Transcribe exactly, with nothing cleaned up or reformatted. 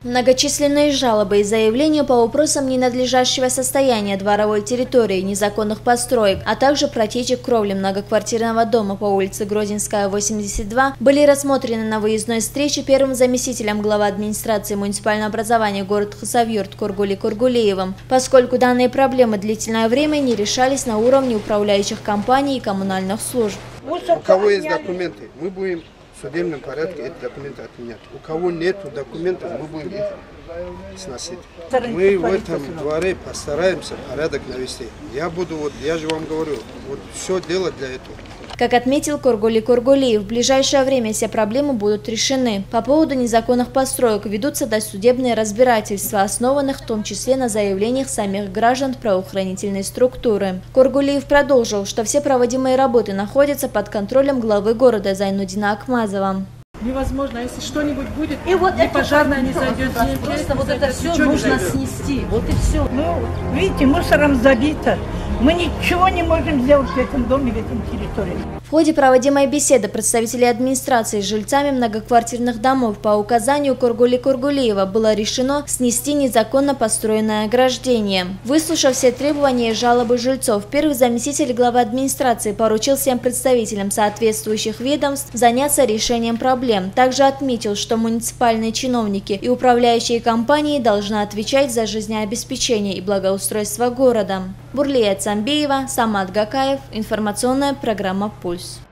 Многочисленные жалобы и заявления по вопросам ненадлежащего состояния дворовой территории, незаконных построек, а также протечек кровли многоквартирного дома по улице Грозинская, восемьдесят два были рассмотрены на выездной встрече первым заместителем главы администрации муниципального образования город Хасавюрт Кургули Кургулиевым, поскольку данные проблемы длительное время не решались на уровне управляющих компаний и коммунальных служб. У кого есть документы, мы будем в судебном порядке эти документы отменять. У кого нет документов, мы будем их сносить. Мы в этом дворе постараемся порядок навести. Я буду, вот, я же вам говорю, вот все делать для этого. Как отметил Кургули Кургулиев, в ближайшее время все проблемы будут решены. По поводу незаконных построек ведутся досудебные разбирательства, основанных в том числе на заявлениях самих граждан правоохранительной структуры. Кургулиев продолжил, что все проводимые работы находятся под контролем главы города Зайнудина Акмазова. Невозможно, если что-нибудь будет, и вот и пожарная не зайдет. Просто вот это все нужно снести. Вот и все. Ну, видите, мусором забито. Мы ничего не можем сделать в этом доме, в этом территории. В ходе проводимой беседы представителей администрации с жильцами многоквартирных домов по указанию Кургули Кургулиева было решено снести незаконно построенное ограждение. Выслушав все требования и жалобы жильцов, первый заместитель главы администрации поручил всем представителям соответствующих ведомств заняться решением проблем. Также отметил, что муниципальные чиновники и управляющие компании должны отвечать за жизнеобеспечение и благоустройство города. Бурлия Цамбиева, Самат Гакаев, информационная программа «Пульс».